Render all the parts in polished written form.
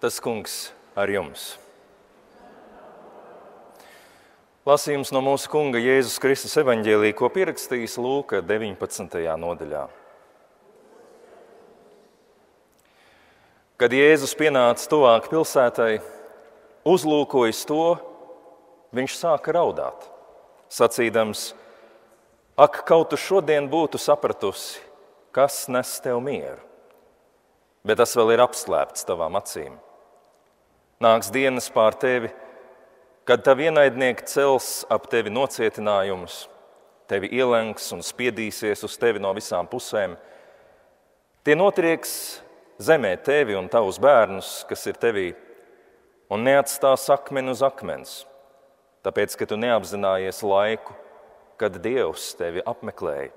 Tas Kungs ar jums. Lasījums no mūsu Kunga Jēzus Kristus evaņģēlija, ko pierakstījis Lūka 19. nodaļā. Kad Jēzus pienāca tuvāk pilsētai, uzlūkojis to, viņš sāka raudāt, sacīdams: Ak, kaut tu šodien būtu sapratusi, kas nes tev mieru, bet tas vēl ir apslēpts tavām acīm. Nāks dienas pār tevi, kad tavi ienaidnieki cels ap tevi nocietinājumus, tevi ielenks un spiedīsies uz tevi no visām pusēm. Tie notrieks zemē tevi un tavus bērnus, kas ir tevī, un neatstās akmeni uz akmens, tāpēc, ka tu neapzinājies laiku, kad Dievs tevi apmeklēja.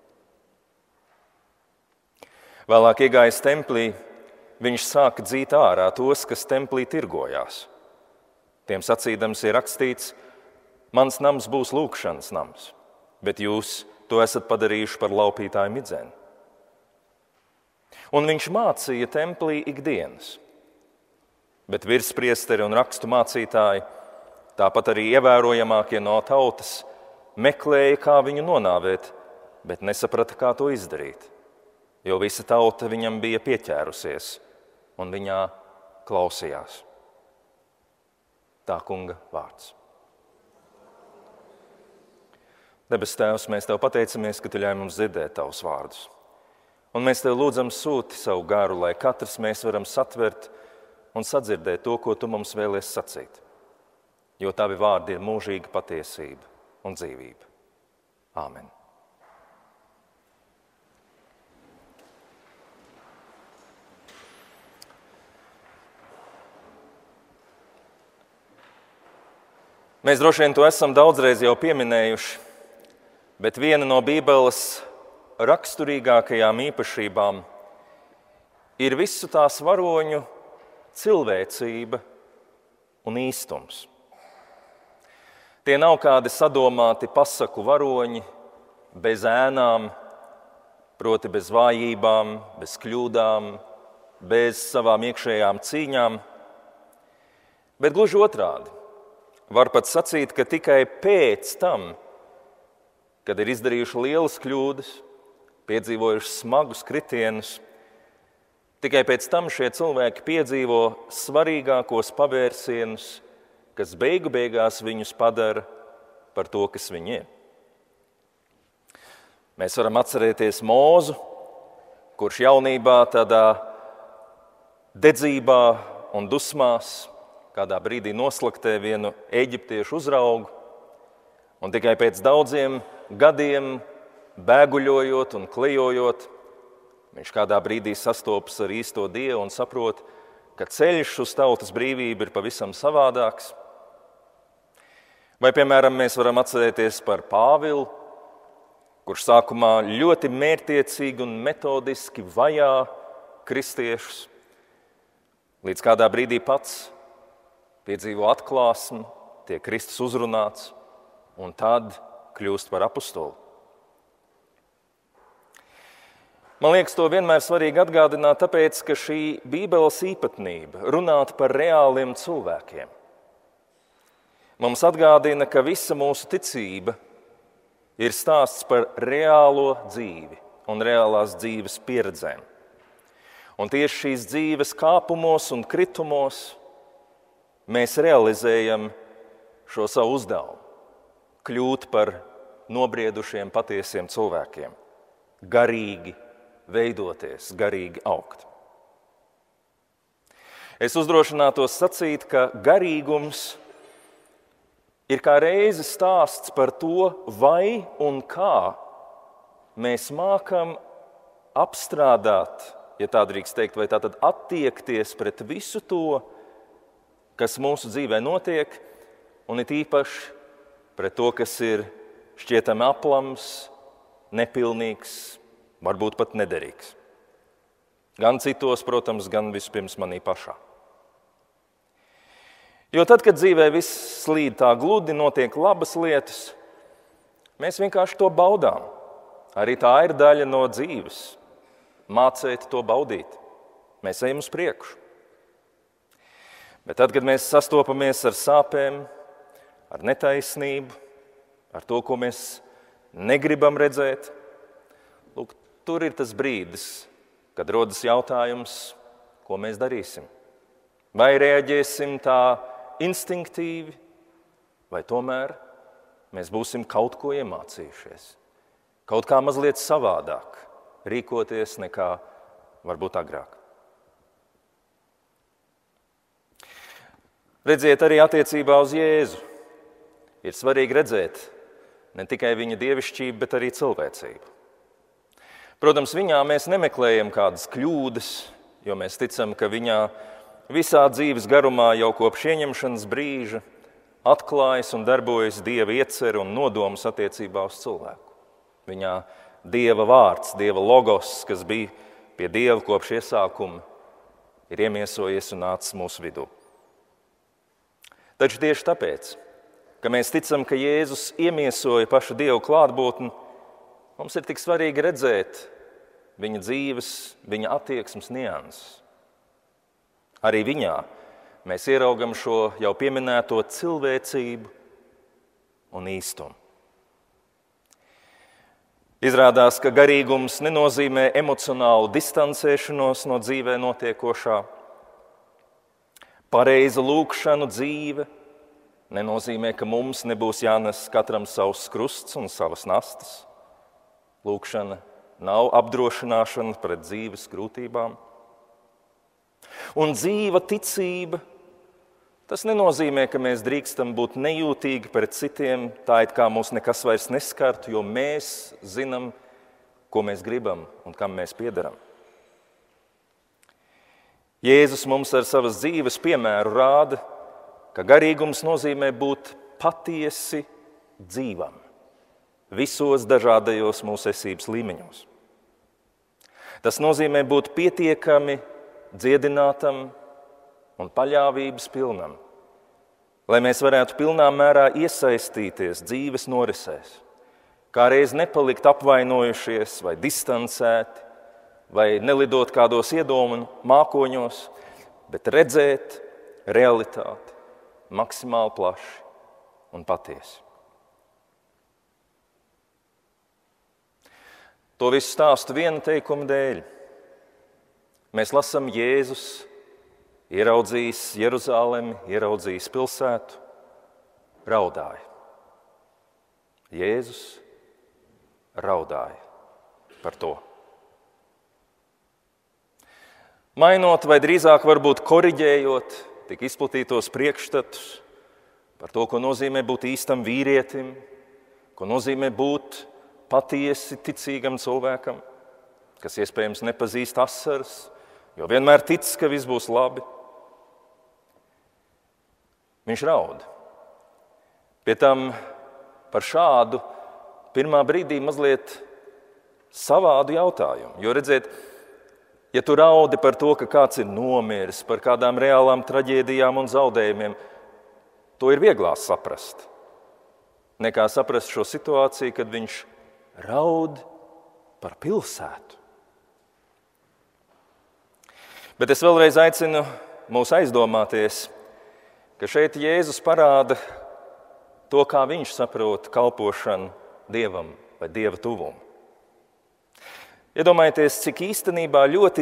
Vēlāk iegājis templī, viņš sāka dzīt ārā tos, kas templī tirgojās. Tiem sacīdams ir rakstīts: Mans nams būs lūgšanas nams, bet jūs to esat padarījuši par laupītāju midzeni. Un viņš mācīja templī ikdienas, bet virspriesteri un rakstu mācītāji, tāpat arī ievērojamākie no tautas, meklēja, kā viņu nonāvēt, bet nesaprata, kā to izdarīt, jo visa tauta viņam bija pieķērusies un viņā klausījās. Tā Kunga vārds. Debes Tēvs, mēs Tev pateicamies, ka Tu ļauj mums dzirdēt Tavus vārdus. Un mēs Tev lūdzam sūti savu garu, lai katrs mēs varam satvert un sadzirdēt to, ko Tu mums vēlies sacīt. Jo Tavi vārdi ir mūžīga patiesība un dzīvība. Āmen. Mēs droši vien to esam daudzreiz jau pieminējuši, bet viena no Bībeles raksturīgākajām īpašībām ir visu tās varoņu cilvēcība un īstums. Tie nav kādi sadomāti pasaku varoņi bez ēnām, proti bez vājībām, bez kļūdām, bez savām iekšējām cīņām, bet gluži otrādi. Var pat sacīt, ka tikai pēc tam, kad ir izdarījuši lielas kļūdas, piedzīvojuši smagus kritienus, tikai pēc tam šie cilvēki piedzīvo svarīgākos pavērsienus, kas beigu beigās viņus padara par to, kas viņi ir. Mēs varam atcerēties Mūzu, kurš jaunībā tādā dedzībā un dusmās kādā brīdī noslaktē vienu eģiptiešu uzraugu, un tikai pēc daudziem gadiem bēguļojot un klejojot, viņš kādā brīdī sastopas ar īsto Dievu un saprot, ka ceļš uz tautas brīvību ir pavisam savādāks. Vai, piemēram, mēs varam atcerēties par Pāvilu, kurš sākumā ļoti mērķtiecīgi un metodiski vajā kristiešus, līdz kādā brīdī pats piedzīvo atklāsmi, tiek Kristus uzrunāts un tad kļūst par apostoli. Man liekas, to vienmēr svarīgi atgādināt, tāpēc, ka šī Bībeles īpatnība runāt par reāliem cilvēkiem mums atgādina, ka visa mūsu ticība ir stāsts par reālo dzīvi un reālās dzīves pieredzēm. Un tieši šīs dzīves kāpumos un kritumos mēs realizējam šo savu uzdevumu, kļūt par nobriedušiem patiesiem cilvēkiem, garīgi veidoties, garīgi augt. Es uzdrošinātos sacīt, ka garīgums ir kā reizi stāsts par to, vai un kā mēs mākam apstrādāt, ja tā drīkst teikt, vai tātad attiekties pret visu to, kas mūsu dzīvē notiek, un it īpaši pret to, kas ir šķietami aplams, nepilnīgs, varbūt pat nederīgs. Gan citos, protams, gan vispirms manī pašā. Jo tad, kad dzīvē viss slīd tā gludi, notiek labas lietas, mēs vienkārši to baudām. Arī tā ir daļa no dzīves. Mācēt to baudīt. Mēs ejam uz priekšu. Bet tad, kad mēs sastopamies ar sāpēm, ar netaisnību, ar to, ko mēs negribam redzēt, lūk, tur ir tas brīdis, kad rodas jautājums, ko mēs darīsim. Vai reaģēsim tā instinktīvi, vai tomēr mēs būsim kaut ko iemācījušies, kaut kā mazliet savādāk rīkoties nekā varbūt agrāk. Redziet, arī attiecībā uz Jēzu ir svarīgi redzēt ne tikai viņa dievišķību, bet arī cilvēcību. Protams, viņā mēs nemeklējam kādas kļūdas, jo mēs ticam, ka viņā visā dzīves garumā jau kopš ieņemšanas brīža atklājas un darbojas Dieva iecer un nodoms attiecībā uz cilvēku. Viņā Dieva vārds, Dieva logos, kas bija pie Dieva kopš iesākuma, ir iemiesojies un nācis mūsu vidū. Taču tieši tāpēc, ka mēs ticam, ka Jēzus iemiesoja pašu Dievu klātbūtni, mums ir tik svarīgi redzēt viņa dzīves, viņa attieksmes nianses. Arī viņā mēs ieraugam šo jau pieminēto cilvēcību un īstumu. Izrādās, ka garīgums nenozīmē emocionālu distancēšanos no dzīvē notiekošā. Pareiza lūgšanu dzīve nenozīmē, ka mums nebūs jānes katram savs krusts un savas nastas. Lūgšana nav apdrošināšana pret dzīves grūtībām. Un dzīva ticība, tas nenozīmē, ka mēs drīkstam būt nejūtīgi pret citiem, tā it kā mūs nekas vairs neskartu, jo mēs zinām, ko mēs gribam un kam mēs piederam. Jēzus mums ar savas dzīves piemēru rāda, ka garīgums nozīmē būt patiesi dzīvam visos dažādajos mūsu esības līmeņos. Tas nozīmē būt pietiekami dziedinātam un paļāvības pilnam, lai mēs varētu pilnā mērā iesaistīties dzīves norisēs, kā reiz nepalikt apvainojušies vai distancēti, vai nelidot kādos iedomu mākoņos, bet redzēt realitāti maksimāli plaši un patiesi. To visu stāstu viena teikuma dēļ. Mēs lasām Jēzus, ieraudzījis Jeruzalemi, ieraudzījis pilsētu, raudāja. Jēzus raudāja par to. Mainot vai drīzāk varbūt koriģējot tik izplatītos priekšstatus par to, ko nozīmē būt īstam vīrietim, ko nozīmē būt patiesi ticīgam cilvēkam, kas iespējams nepazīst asaras, jo vienmēr tic, ka viss būs labi. Viņš raud. Pie tam par šādu pirmā brīdī mazliet savādu jautājumu, jo redziet, ja tu raudi par to, ka kāds ir nomiris, par kādām reālām traģēdijām un zaudējumiem, to ir vieglāk saprast, nekā saprast šo situāciju, kad viņš raud par pilsētu. Bet es vēlreiz aicinu mūs aizdomāties, ka šeit Jēzus parāda to, kā viņš saprot kalpošanu Dievam vai Dieva tuvumu. Iedomājieties, cik īstenībā ļoti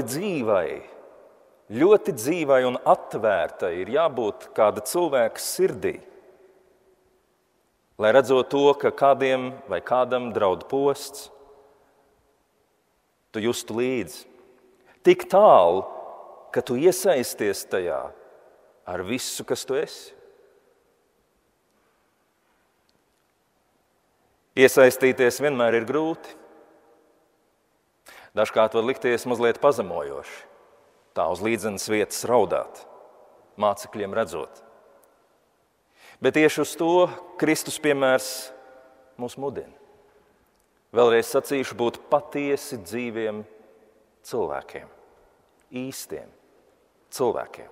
dzīvai un atvērtai ir jābūt kāda cilvēka sirdī, lai redzot to, ka kādiem vai kādam draud posts, tu justu līdzi. Tik tālu, ka tu iesaisties tajā ar visu, kas tu esi. Iesaistīties vienmēr ir grūti. Dažkārt var likties mazliet pazemojoši, tā uz līdzenas vietas raudāt, mācekļiem redzot. Bet tieši uz to Kristus piemērs mūs mudina. Vēlreiz sacīšu, būt patiesi dzīviem cilvēkiem, īstiem cilvēkiem.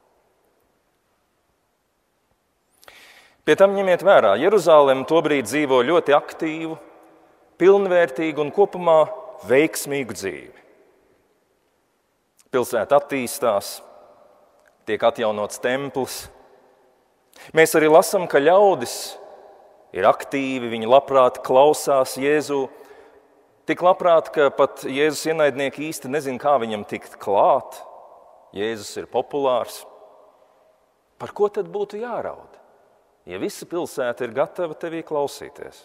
Pie tam ņemiet vērā, Jeruzaleme tobrīd dzīvo ļoti aktīvu, pilnvērtīgu un kopumā veiksmīgu dzīvi. Pilsēta attīstās, tiek atjaunots templis. Mēs arī lasām, ka ļaudis ir aktīvi, viņi labprāt klausās Jēzu, tik labprāt, ka pat Jēzus ienaidnieki īsti nezin, kā viņam tikt klāt. Jēzus ir populārs. Par ko tad būtu jāraud, ja visa pilsēta ir gatava tevī klausīties?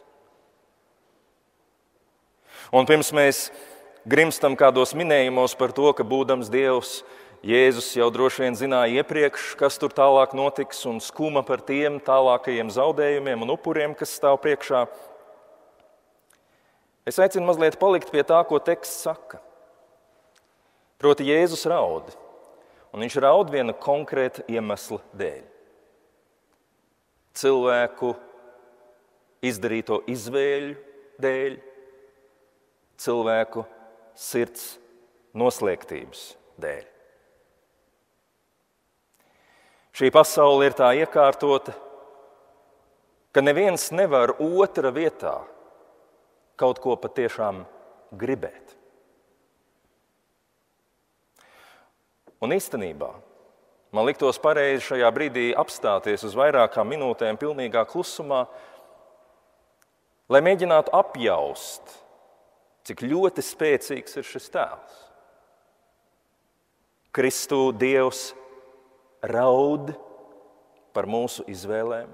Un pirms mēs grimstam kādos minējumos par to, ka būdams Dievs, Jēzus jau droši vien zināja iepriekš, kas tur tālāk notiks, un skuma par tiem tālākajiem zaudējumiem un upuriem, kas stāv priekšā. Es aicinu mazliet palikt pie tā, ko teksts saka. Proti Jēzus raud, un viņš raud viena konkrēta iemesla dēļ. Cilvēku izdarīto izvēļu dēļ, cilvēku sirds noslēgtības dēļ. Šī pasaule ir tā iekārtota, ka neviens nevar otra vietā kaut ko patiešām gribēt. Un īstenībā man liktos pareizi šajā brīdī apstāties uz vairākām minūtēm pilnīgā klusumā, lai mēģinātu apjaust, cik ļoti spēcīgs ir šis tēls. Kristū Dievs raud par mūsu izvēlēm,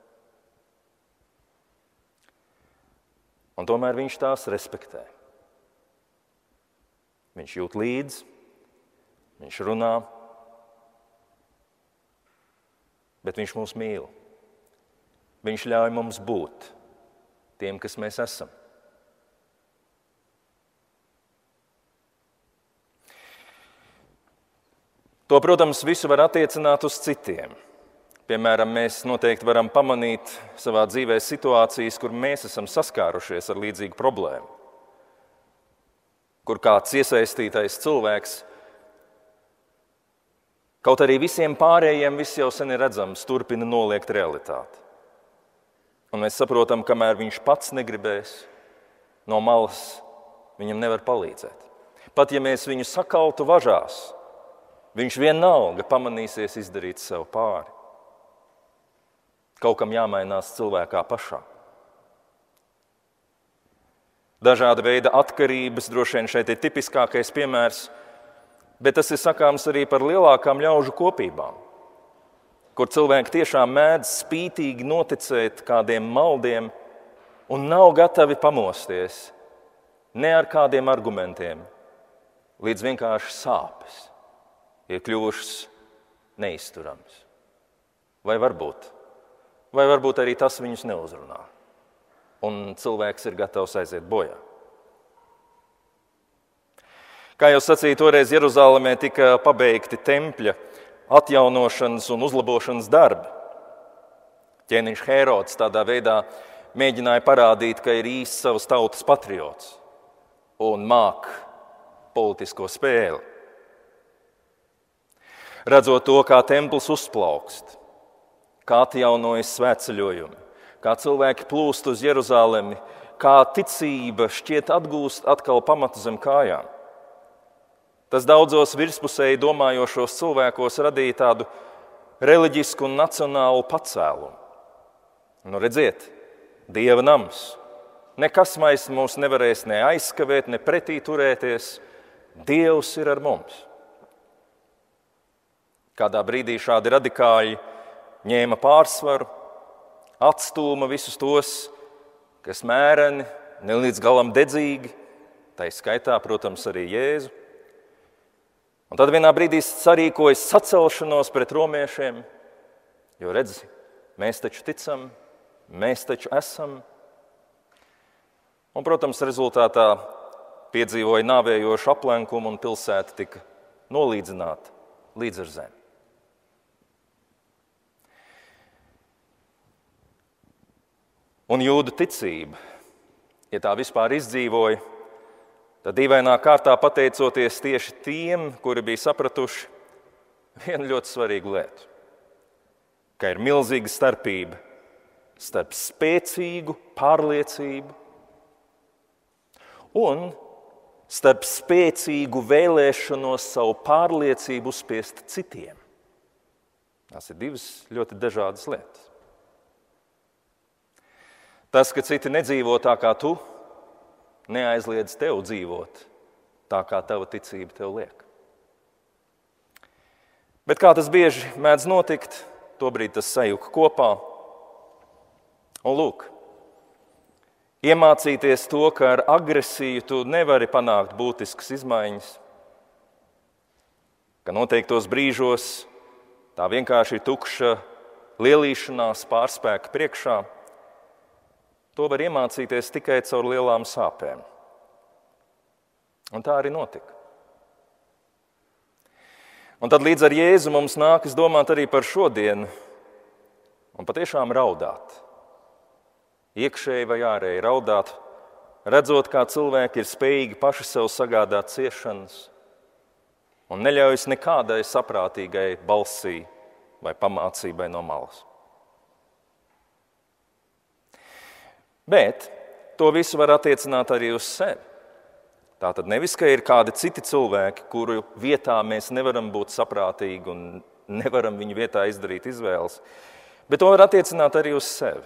un tomēr viņš tās respektē. Viņš jūt līdzi, viņš runā, bet viņš mūs mīl. Viņš ļauj mums būt tiem, kas mēs esam. To, protams, visu var attiecināt uz citiem. Piemēram, mēs noteikti varam pamanīt savā dzīvē situācijas, kur mēs esam saskārušies ar līdzīgu problēmu. Kur kāds iesaistītais cilvēks, kaut arī visiem pārējiem viss jau sen ir redzams, turpina noliegt realitāti. Un mēs saprotam, kamēr viņš pats negribēs, no malas viņam nevar palīdzēt. Pat ja mēs viņu sakaltu važās, viņš vienalga pamanīsies izdarīt sev pāri. Kaut kam jāmainās cilvēkā pašā. Dažāda veida atkarības, droši vien šeit ir tipiskākais piemērs, bet tas ir sakāms arī par lielākām ļaužu kopībām, kur cilvēki tiešām mēdz spītīgi noticēt kādiem maldiem un nav gatavi pamosties ne ar kādiem argumentiem, līdz vienkārši sāpes ir kļuvušas neizturams. Vai varbūt arī tas viņus neuzrunā, un cilvēks ir gatavs aiziet bojā. Kā jau sacīju, toreiz Jeruzalemē tika pabeigti tempļa atjaunošanas un uzlabošanas darbi. Ķēniņš Hērods tādā veidā mēģināja parādīt, ka ir īsts savas tautas patriots un māk politisko spēli. Redzot to, kā templis uzplaukst, kā atjaunojas svētceļojumi, kā cilvēki plūst uz Jeruzalemi, kā ticība šķiet atgūst atkal pamatu zem kājām. Tas daudzos virspusēji domājošos cilvēkos radīja tādu reliģisku un nacionālu pacēlumu. Nu, redziet, Dieva nams. Nekas vairs mūs nevarēs ne aizskavēt, ne pretī turēties. Dievs ir ar mums. Kādā brīdī šādi radikāļi ņēma pārsvaru, atstūma visus tos, kas mēreni, ne līdz galam dedzīgi, tai skaitā, protams, arī Jēzu. Un tad vienā brīdī sarīkojas sacelšanos pret romiešiem, jo redzi, mēs taču ticam, mēs taču esam. Un, protams, rezultātā piedzīvoja nāvējošu aplenkumu un pilsēta tika nolīdzināta līdz ar zemi. Un jūdu ticība, ja tā vispār izdzīvoja, tad dīvainā kārtā pateicoties tieši tiem, kuri bija sapratuši vienu ļoti svarīgu lietu, ka ir milzīga starpība starp spēcīgu pārliecību un starp spēcīgu vēlēšanos savu pārliecību uzspiest citiem. Tās ir divas ļoti dažādas lietas. Tas, ka citi nedzīvo tā kā tu, neaizliedz tev dzīvot tā, kā tava ticība tev liek. Bet kā tas bieži mēdz notikt, tobrīd tas sajuka kopā. Un lūk, iemācīties to, ka ar agresiju tu nevari panākt būtiskas izmaiņas, ka noteiktos brīžos tā vienkārši ir tukša lielīšanās pārspēka priekšā, to var iemācīties tikai caur lielām sāpēm. Un tā arī notika. Un tad līdz ar Jēzu mums nākas domāt arī par šodienu un patiešām raudāt. Iekšēji vai ārēji raudāt, redzot, kā cilvēki ir spējīgi paši sev sagādāt ciešanas un neļaujas nekādai saprātīgai balsī vai pamācībai no malas. Bet to visu var attiecināt arī uz sevi. Tātad nevis, ka ir kādi citi cilvēki, kuru vietā mēs nevaram būt saprātīgi un nevaram viņu vietā izdarīt izvēles, bet to var attiecināt arī uz sevi.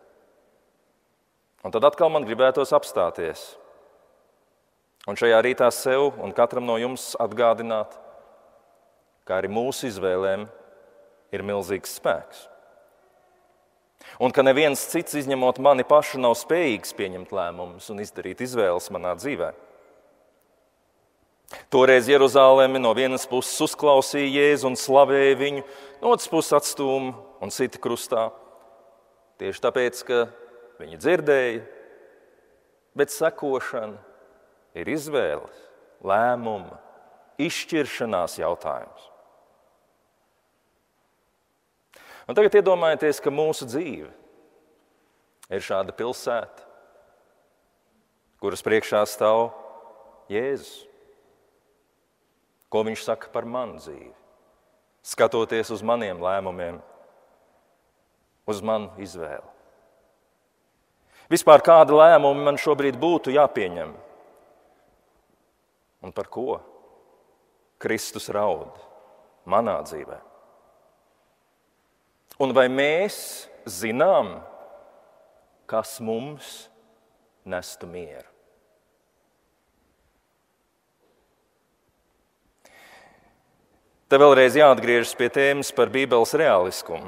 Un tad atkal man gribētos apstāties un šajā rītā sev un katram no jums atgādināt, ka arī mūsu izvēlēm ir milzīgs spēks. Un ka neviens cits, izņemot mani pašu, nav spējīgs pieņemt lēmumus un izdarīt izvēles manā dzīvē. Toreiz Jeruzaleme no vienas puses uzklausīja Jēzu un slavēja viņu, no otras puses atstūma un sita krustā. Tieši tāpēc, ka viņi dzirdēja, bet sekošana ir izvēles, lēmuma, izšķiršanās jautājums. Un tagad iedomājieties, ka mūsu dzīve ir šāda pilsēta, kuras priekšā stāv Jēzus. Ko viņš saka par manu dzīvi, skatoties uz maniem lēmumiem, uz manu izvēli. Vispār kāda lēmuma man šobrīd būtu jāpieņem? Un par ko Kristus raud manā dzīvē? Un vai mēs zinām, kas mums nestu mieru? Te vēlreiz jāatgriežas pie tēmas par Bībeles reāliskumu.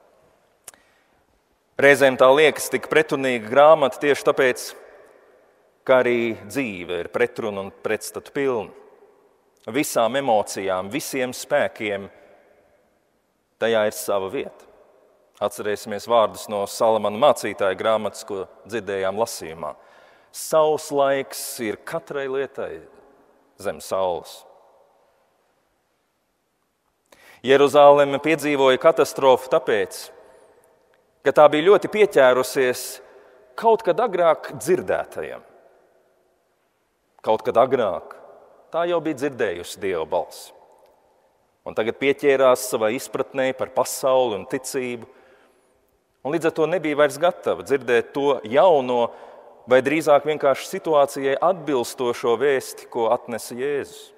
Reizēm tā liekas tik pretrunīga grāmata tieši tāpēc, ka arī dzīve ir pretruna un pretstatu pilna. Visām emocijām, visiem spēkiem tajā ir sava vieta. Atcerēsimies vārdus no Salamana mācītāja grāmatas, ko dzirdējām lasījumā. Savs laiks ir katrai lietai zem saules. Jeruzaleme piedzīvoja katastrofu tāpēc, ka tā bija ļoti pieķērusies kaut kad agrāk dzirdētajam. Kaut kad agrāk tā jau bija dzirdējusi Dieva balsi. Un tagad pieķērās savai izpratnē par pasauli un ticību, un līdz ar to nebija vairs gatava dzirdēt to jauno vai drīzāk vienkārši situācijai atbilstošo vēsti, ko atnesa Jēzus.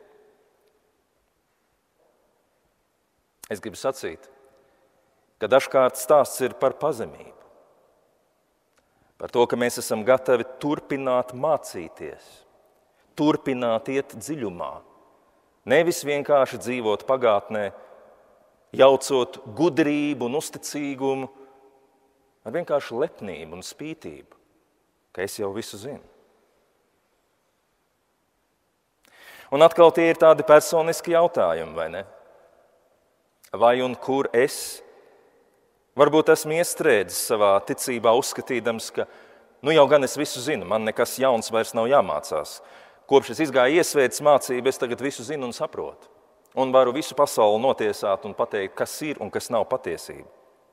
Es gribu sacīt, ka dažkārt stāsts ir par pazemību, par to, ka mēs esam gatavi turpināt mācīties, turpināt iet dziļumā, nevis vienkārši dzīvot pagātnē, jaucot gudrību un uzticīgumu ar vienkārši lepnību un spītību, ka es jau visu zinu. Un atkal tie ir tādi personiski jautājumi, vai ne? Vai un kur es varbūt esmu iestrēdzis savā ticībā, uzskatīdams, ka nu jau gan es visu zinu, man nekas jauns vairs nav jāmācās. Kopš es izgāju iesvētas mācību, es tagad visu zinu un saprotu. Un varu visu pasauli notiesāt un pateikt, kas ir un kas nav patiesība.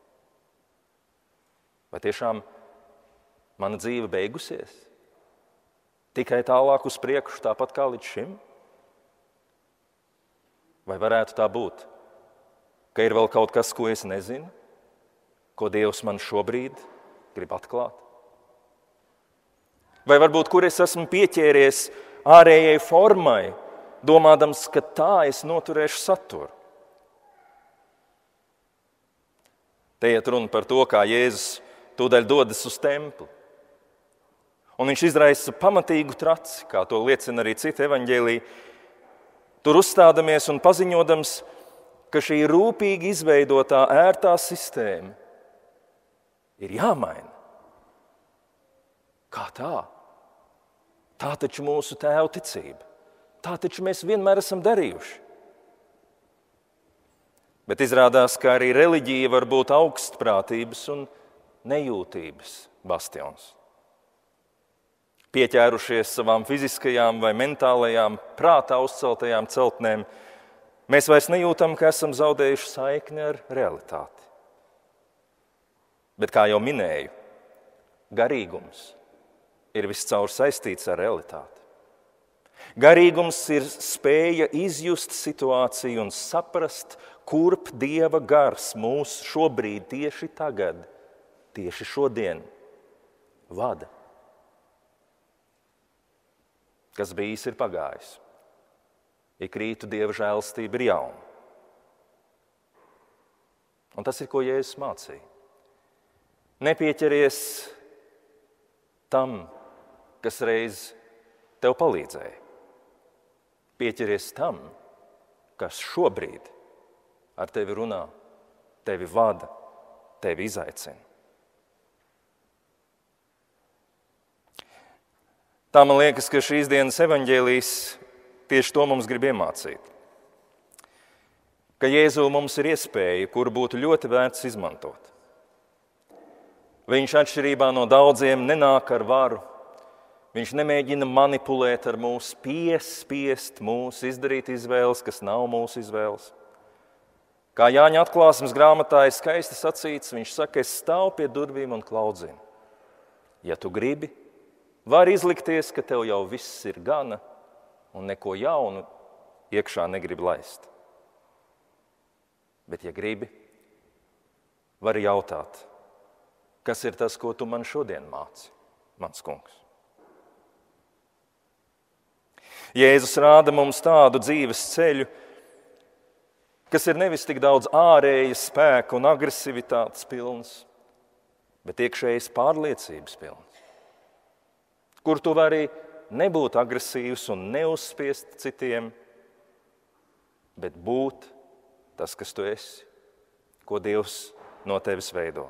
Vai tiešām mana dzīve beigusies? Tikai tālāk uz priekšu, tāpat kā līdz šim? Vai varētu tā būt? Ka ir vēl kaut kas, ko es nezinu, ko Dievs man šobrīd grib atklāt? Vai varbūt, kur es esmu pieķēries ārējai formai, domādams, ka tā es noturēšu saturu? Te iet runa par to, kā Jēzus tūdaļ dodas uz templi. Un viņš izraisa pamatīgu traci, kā to liecina arī citi evaņģēliji, tur uzstādamies un paziņodams, ka šī rūpīgi izveidotā ērtā sistēma ir jāmaina. Kā tā? Tā taču mūsu tēvu ticība. Tā taču mēs vienmēr esam darījuši. Bet izrādās, ka arī reliģija var būt augstprātības un nejūtības bastions. Pieķērušies savām fiziskajām vai mentālajām, prātā uzceltajām celtnēm, mēs vairs nejūtam, ka esam zaudējuši saikni ar realitāti. Bet, kā jau minēju, garīgums ir viscaur saistīts ar realitāti. Garīgums ir spēja izjust situāciju un saprast, kurp Dieva gars mūs šobrīd, tieši tagad, tieši šodien vada. Kas bijis, ir pagājis. Ik rītu Dieva žēlastība ir jauna. Un tas ir, ko Jēzus mācīja. Nepieķeries tam, kas reiz tev palīdzēja. Pieķeries tam, kas šobrīd ar tevi runā, tevi vada, tevi izaicina. Tā man liekas, ka šīs dienas evaņģēlijs tieši to mums grib iemācīt. Ka Jēzu mums ir iespēja, kuru būtu ļoti vērts izmantot. Viņš atšķirībā no daudziem nenāk ar varu. Viņš nemēģina manipulēt ar mūsu, piespiest mūs izdarīt izvēles, kas nav mūsu izvēles. Kā Jāņa atklāsmes grāmatā ir skaisti sacīts, viņš saka, es stāvu pie durvīm un klaudzinu. Ja tu gribi, var izlikties, ka tev jau viss ir gana un neko jaunu iekšā negribi laist. Bet, ja gribi, vari jautāt, kas ir tas, ko tu man šodien māci, mans kungs? Jēzus rāda mums tādu dzīves ceļu, kas ir nevis tik daudz ārējas spēka un agresivitātes pilns, bet iekšējas pārliecības pilns, kur tu vari nebūt agresīvs un neuzspiest citiem, bet būt tas, kas tu esi, ko Dievs no tevis veido.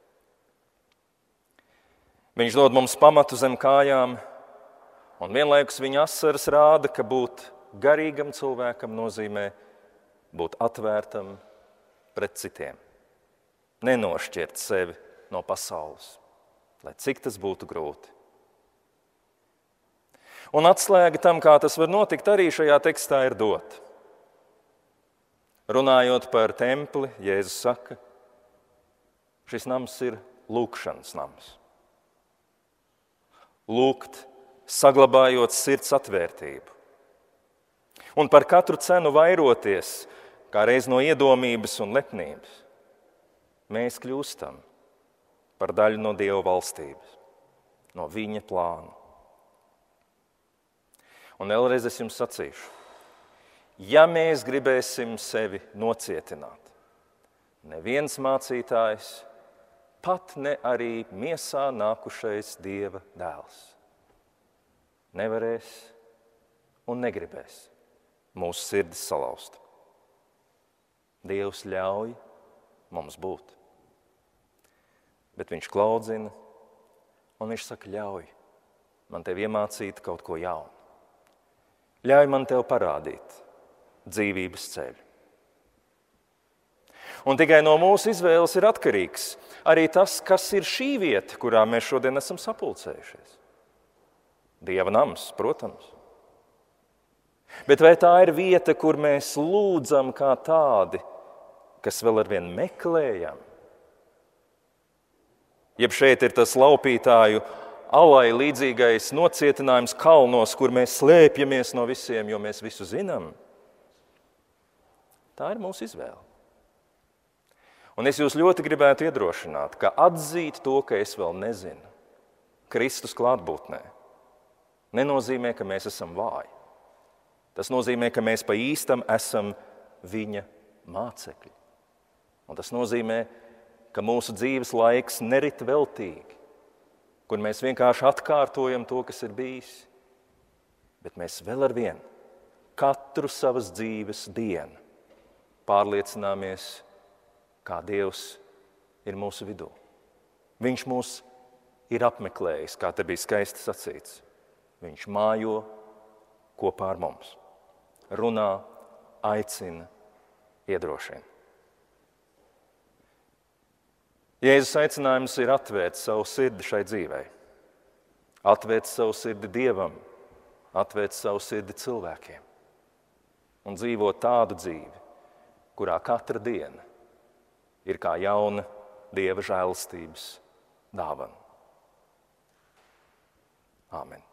Viņš dod mums pamatu zem kājām, un vienlaikus viņa asaras rāda, ka būt garīgam cilvēkam nozīmē būt atvērtam pret citiem, nenošķirt sevi no pasaules, lai cik tas būtu grūti. Un atslēga tam, kā tas var notikt, arī šajā tekstā ir dot. Runājot par templi, Jēzus saka, šis nams ir lūkšanas nams. Lūgt, saglabājot sirds atvērtību. Un par katru cenu vairoties, kā reiz no iedomības un lepnības, mēs kļūstam par daļu no Dieva valstības, no viņa plāna. Un vēlreiz es jums sacīšu, ja mēs gribēsim sevi nocietināt, neviens mācītājs, pat ne arī miesā nākušais Dieva dēls, nevarēs un negribēs mūsu sirdis salauzt. Dievs ļauj mums būt, bet viņš klaudzina un viņš saka, ļauj man tev iemācīt kaut ko jaunu. Ļauj man tev parādīt dzīvības ceļu. Un tikai no mūsu izvēles ir atkarīgs arī tas, kas ir šī vieta, kurā mēs šodien esam sapulcējušies. Dieva nams, protams. Bet vai tā ir vieta, kur mēs lūdzam kā tādi, kas vēl arvien meklējam? Jeb šeit ir tas laupītāju alai līdzīgais nocietinājums kalnos, kur mēs slēpjamies no visiem, jo mēs visu zinām. Tā ir mūsu izvēle. Un es jūs ļoti gribētu iedrošināt, ka atzīt to, ka es vēl nezinu, Kristus klātbūtnē, nenozīmē, ka mēs esam vāji. Tas nozīmē, ka mēs pa īstam esam viņa mācekļi. Un tas nozīmē, ka mūsu dzīves laiks nerit veltīgi, kur mēs vienkārši atkārtojam to, kas ir bijis, bet mēs vēl ar vienu, katru savas dzīves dienu, pārliecināmies, kā Dievs ir mūsu vidū. Viņš mūs ir apmeklējis, kā te bija skaisti sacīts. Viņš mājo kopā ar mums, runā, aicina, iedrošina. Jēzus aicinājums ir atvērt savu sirdi šai dzīvei, atvērt savu sirdi Dievam, atvērt savu sirdi cilvēkiem un dzīvot tādu dzīvi, kurā katra diena ir kā jauna Dieva žēlastības dāvana. Āmen.